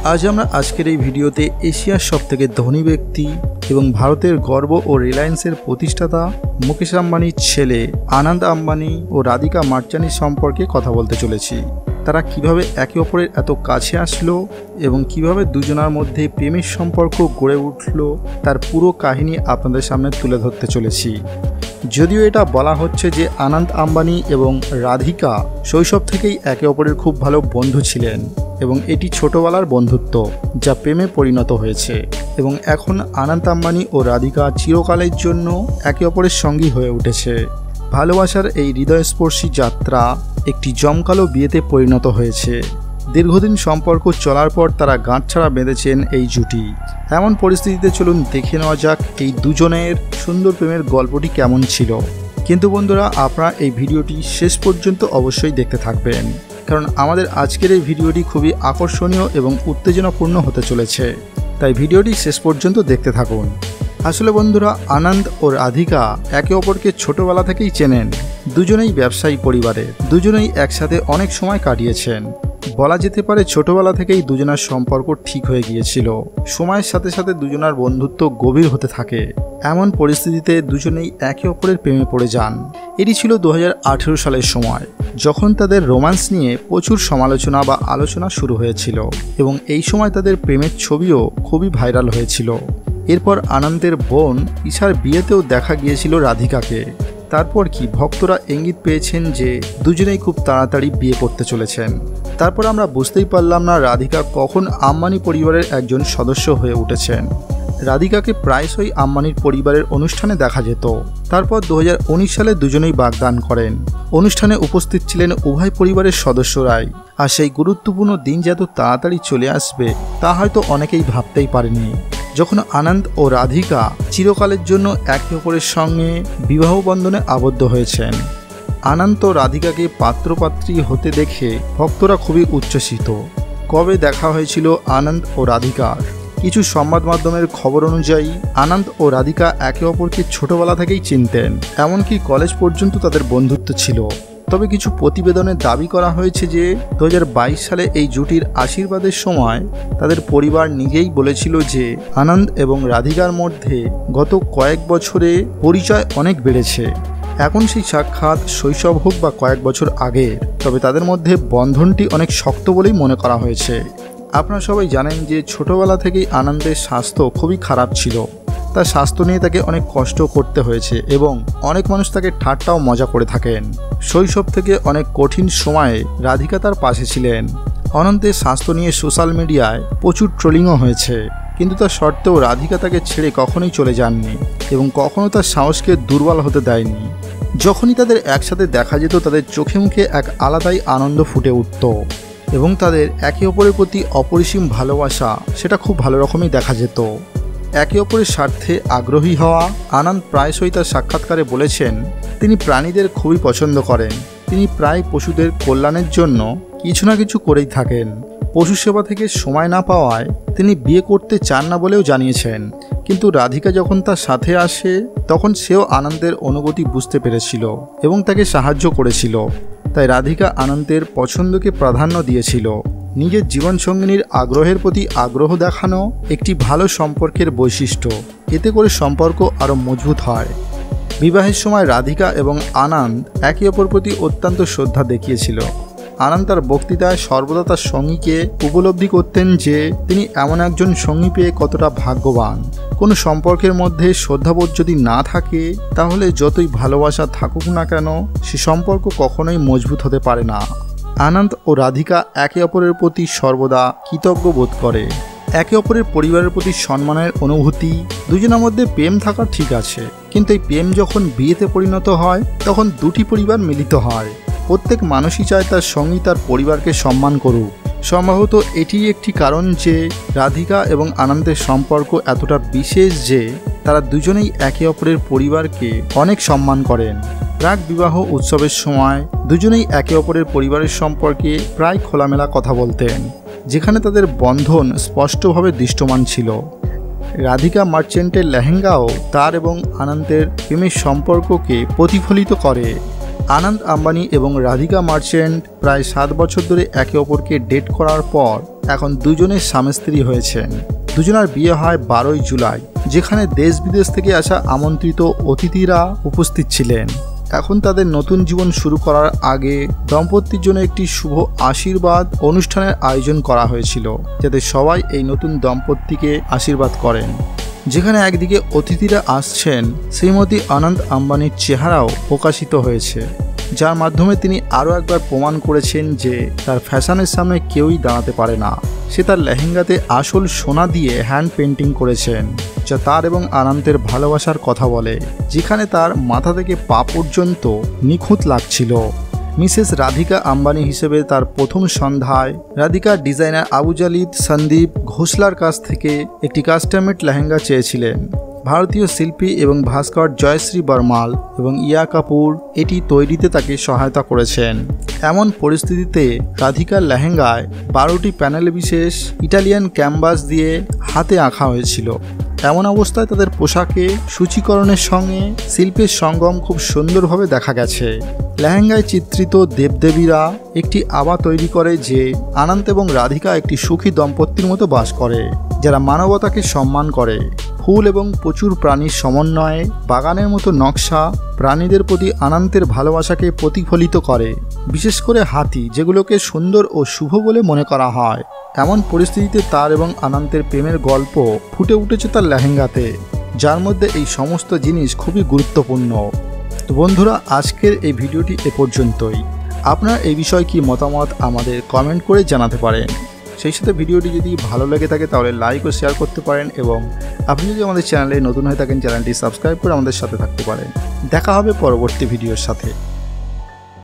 আজ আমরা আজকের এই ভিডিওতে এশিয়ার সবথেকে ধনী ব্যক্তি এবং ভারতের গর্ব ও রিলায়েন্সের প্রতিষ্ঠাতা মুকেশ আম্বানির ছেলে আনন্দ আম্বানি ও রাধিকা মার্চানির সম্পর্কে কথা বলতে চলেছি। তারা কিভাবে একে অপরের এত কাছে আসলো এবং কিভাবে দুজনার মধ্যে প্রেমের সম্পর্ক গড়ে উঠল তার পুরো কাহিনী আপনাদের সামনে তুলে ধরতে চলেছি। যদিও এটা বলা হচ্ছে যে আনন্দ আম্বানি এবং রাধিকা শৈশব থেকেই একে অপরের খুব ভালো বন্ধু ছিলেন এবং এটি ছোটবেলার বন্ধুত্ব যা প্রেমে পরিণত হয়েছে এবং এখন আনন্দ আম্বানি ও রাধিকা চিরকালের জন্য একে অপরের সঙ্গী হয়ে উঠেছে। ভালোবাসার এই হৃদয়স্পর্শী যাত্রা একটি জমকালো বিয়েতে পরিণত হয়েছে। দীর্ঘদিন সম্পর্ক চলার পর তারা গাঁটছড়া বেঁধেছেন এই জুটি। এমন পরিস্থিতিতে চলুন দেখে নেওয়া যাক এই দুজনের সুন্দর প্রেমের গল্পটি কেমন ছিল। কিন্তু বন্ধুরা, আপনারা এই ভিডিওটি শেষ পর্যন্ত অবশ্যই দেখতে থাকবেন, কারণ আমাদের আজকের এই ভিডিওটি খুবই আকর্ষণীয় এবং উত্তেজনাপূর্ণ হতে চলেছে। তাই ভিডিওটি শেষ পর্যন্ত দেখতে থাকুন। আসলে বন্ধুরা, আনন্দ ও রাধিকা একে অপরকে ছোটবেলা থেকেই চেনেন। দুজনেই ব্যবসায়ী পরিবারের, দুজনেই একসাথে অনেক সময় কাটিয়েছেন। বলা যেতে পারে ছোটবেলা থেকেই দুজনার সম্পর্ক ঠিক হয়ে গিয়েছিল। সময়ের সাথে সাথে দুজনার বন্ধুত্ব গভীর হতে থাকে। এমন পরিস্থিতিতে দুজনেই একে অপরের প্রেমে পড়ে যান। এটি ছিল 2018 সালের সময়, যখন তাদের রোম্যান্স নিয়ে প্রচুর সমালোচনা বা আলোচনা শুরু হয়েছিল এবং এই সময় তাদের প্রেমের ছবিও খুবই ভাইরাল হয়েছিল। এরপর আনন্দের বোন ঈশার বিয়েতেও দেখা গিয়েছিল রাধিকাকে। তারপর কি ভক্তরা ইঙ্গিত পেয়েছেন যে দুজনেই খুব তাড়াতাড়ি বিয়ে করতে চলেছেন। তারপর আমরা বুঝতেই পারলাম না রাধিকা কখন আম্বানি পরিবারের একজন সদস্য হয়ে উঠেছেন। রাধিকাকে প্রায়শই আম্বানির পরিবারের অনুষ্ঠানে দেখা যেত। তারপর 2019 সালে দুজনেই বাগদান করেন। অনুষ্ঠানে উপস্থিত ছিলেন উভয় পরিবারের সদস্যরাই। আর সেই গুরুত্বপূর্ণ দিন যে এত তাড়াতাড়ি চলে আসবে তা হয়তো অনেকেই ভাবতেই পারেনি। যখন আনন্দ ও রাধিকা চিরকালের জন্য একে অপরের সঙ্গে বিবাহ বন্ধনে আবদ্ধ হয়েছেন। আনন্দ ও রাধিকাকে পাত্রপাত্রী হতে দেখে ভক্তরা খুবই উচ্ছ্বসিত। কবে দেখা হয়েছিল আনন্দ ও রাধিকার? কিছু সংবাদ মাধ্যমের খবর অনুযায়ী আনন্দ ও রাধিকা একে অপরকে ছোটবেলা থেকেই চিনতেন, এমনকি কলেজ পর্যন্ত তাদের বন্ধুত্ব ছিল। তবে কিছু প্রতিবেদনে দাবি করা হয়েছে যে 2022 সালে এই জুটির আশীর্বাদের সময় তাদের পরিবার নিজেই বলেছিল যে আনন্দ এবং রাধিকার মধ্যে গত কয়েক বছরে পরিচয় অনেক বেড়েছে। এখন সেই সাক্ষাৎ শৈশব হোক বা কয়েক বছর আগের, তবে তাদের মধ্যে বন্ধনটি অনেক শক্ত বলেই মনে করা হয়েছে। আপনারা সবাই জানেন যে ছোটবেলা থেকেই আনন্দের স্বাস্থ্য খুবই খারাপ ছিল। তার স্বাস্থ্য নিয়ে তাকে অনেক কষ্ট করতে হয়েছে এবং অনেক মানুষ তাকে ঠাট্টাও মজা করে থাকেন। শৈশব থেকে অনেক কঠিন সময়ে রাধিকা তার পাশে ছিলেন। আনন্দের স্বাস্থ্য নিয়ে সোশ্যাল মিডিয়ায় প্রচুর ট্রোলিংও হয়েছে, কিন্তু তার সত্ত্বেও রাধিকা তাকে ছেড়ে কখনোই চলে যাননি এবং কখনো তার সাহসকে দুর্বল হতে দেয়নি। যখনই তাদের একসাথে দেখা যেত তাদের চোখে মুখে এক আলাদাই আনন্দ ফুটে উঠত এবং তাদের একে অপরের প্রতি অপরিসীম ভালোবাসা সেটা খুব ভালো রকমই দেখা যেত। একে অপরের স্বার্থে আগ্রহী হওয়া। আনন্দ প্রায়শই তার সাক্ষাৎকারে বলেছেন তিনি প্রাণীদের খুবই পছন্দ করেন। তিনি প্রায় পশুদের কল্যাণের জন্য কিছু না কিছু করেই থাকেন। পশু সেবা থেকে সময় না পাওয়ায় তিনি বিয়ে করতে চান না বলেও জানিয়েছেন। কিন্তু রাধিকা যখন তার সাথে আসে তখন সেও আনন্দের অনুভূতি বুঝতে পেরেছিল এবং তাকে সাহায্য করেছিল। তাই রাধিকা আনন্দের পছন্দকে প্রাধান্য দিয়েছিল। নিজের জীবনসঙ্গিনীর আগ্রহের প্রতি আগ্রহ দেখানো একটি ভালো সম্পর্কের বৈশিষ্ট্য। এতে করে সম্পর্ক আরও মজবুত হয়। বিবাহের সময় রাধিকা এবং আনন্দ একে অপর প্রতি অত্যন্ত শ্রদ্ধা দেখিয়েছিল। আনন্দ তার বক্তৃতায় সর্বদা তার সঙ্গীকে উপলব্ধি করতেন যে তিনি এমন একজন সঙ্গী পেয়ে কতটা ভাগ্যবান। কোনো সম্পর্কের মধ্যে শ্রদ্ধাবোধ যদি না থাকে তাহলে যতই ভালোবাসা থাকুক না কেন সে সম্পর্ক কখনোই মজবুত হতে পারে না। আনন্দ ও রাধিকা একে অপরের প্রতি সর্বদা কৃতজ্ঞ বোধ করে। একে অপরের পরিবারের প্রতি সম্মানের অনুভূতি। দুজনের মধ্যে প্রেম থাকা ঠিক আছে, কিন্তু এই প্রেম যখন বিয়েতে পরিণত হয় তখন দুটি পরিবার মিলিত হয়। প্রত্যেক মানুষই চায় তার সঙ্গী তার পরিবারকে সম্মান করুক। সম্ভবত এটি একটি কারণ যে রাধিকা এবং আনন্দের সম্পর্ক এতটা বিশেষ যে তারা দুজনেই একে অপরের পরিবারকে অনেক সম্মান করেন। প্রাক বিবাহ উৎসবের সময় দুজনেই একে অপরের পরিবারের সম্পর্কে প্রায় খোলামেলা কথা বলতেন, যেখানে তাদের বন্ধন স্পষ্টভাবে দৃশ্যমান ছিল। রাধিকা মার্চেন্টের লেহেঙ্গাও তার এবং আনন্দের প্রেমের সম্পর্ককে প্রতিফলিত করে। আনন্দ আম্বানি এবং রাধিকা মার্চেন্ট প্রায় 7 বছর ধরে একে অপরকে ডেট করার পর এখন দুজনে স্বামী স্ত্রী হয়েছেন। দুজনের বিয়ে হয় 12ই জুলাই, যেখানে দেশ বিদেশ থেকে আসা আমন্ত্রিত অতিথিরা উপস্থিত ছিলেন। এখন তাদের নতুন জীবন শুরু করার আগে দম্পতির জন্য একটি শুভ আশীর্বাদ অনুষ্ঠানের আয়োজন করা হয়েছিল, যাতে সবাই এই নতুন দম্পতিকে আশীর্বাদ করেন। যেখানে একদিকে অতিথিরা আসছেন, শ্রীমতী আনন্দ আম্বানির চেহারাও প্রকাশিত হয়েছে, যার মাধ্যমে তিনি আরও একবার প্রমাণ করেছেন যে তার ফ্যাশনের সামনে কেউই দাঁড়াতে পারে না। সে তার লেহেঙ্গাতে আসল সোনা দিয়ে হ্যান্ড পেন্টিং করেছেন, যা তার এবং আনন্দের ভালোবাসার কথা বলে, যেখানে তার মাথা থেকে পা পর্যন্ত নিখুঁত লাগছিল। মিসেস রাধিকা আম্বানি হিসেবে তার প্রথম সন্ধ্যায় রাধিকা ডিজাইনার আবুজালিদ সন্দীপ ঘোষলার কাছ থেকে একটি কাস্টমেড লেহেঙ্গা চেয়েছিলেন। ভারতীয় শিল্পী এবং ভাস্কর জয়শ্রী বর্মাল এবং ইয়া কাপুর এটি তৈরিতে তাকে সহায়তা করেছেন। এমন পরিস্থিতিতে রাধিকার লেহেঙ্গায় 12টি প্যানেল বিশেষ ইটালিয়ান ক্যানভাস দিয়ে হাতে আঁকা হয়েছিল। এমন অবস্থায় তাদের পোশাকে সূচীকরণের সঙ্গে শিল্পের সঙ্গম খুব সুন্দরভাবে দেখা গেছে। লেহেঙ্গায় চিত্রিত দেবদেবীরা একটি আভা তৈরি করে যে আনন্দ এবং রাধিকা একটি সুখী দম্পতির মতো বাস করে, যারা মানবতাকে সম্মান করে। ফুল এবং প্রচুর প্রাণীর সমন্বয়ে বাগানের মতো নকশা প্রাণীদের প্রতি আনন্দের ভালোবাসাকে প্রতিফলিত করে, বিশেষ করে হাতি, যেগুলোকে সুন্দর ও শুভ বলে মনে করা হয়। এমন পরিস্থিতিতে তার এবং আনন্দের প্রেমের গল্প ফুটে উঠেছে তার লেহেঙ্গাতে, যার মধ্যে এই সমস্ত জিনিস খুবই গুরুত্বপূর্ণ। তো বন্ধুরা, আজকের এই ভিডিওটি এ পর্যন্তই। আপনার এই বিষয়ে কি মতামত আমাদের কমেন্ট করে জানাতে পারেন। সেই সাথে ভিডিওটি যদি ভালো লেগে থাকে তাহলে লাইক ও শেয়ার করতে পারেন, এবং আপনি যদি আমাদের চ্যানেলে নতুন হয়ে থাকেন চ্যানেলটি সাবস্ক্রাইব করে আমাদের সাথে থাকতে পারেন। দেখা হবে পরবর্তী ভিডিওর সাথে।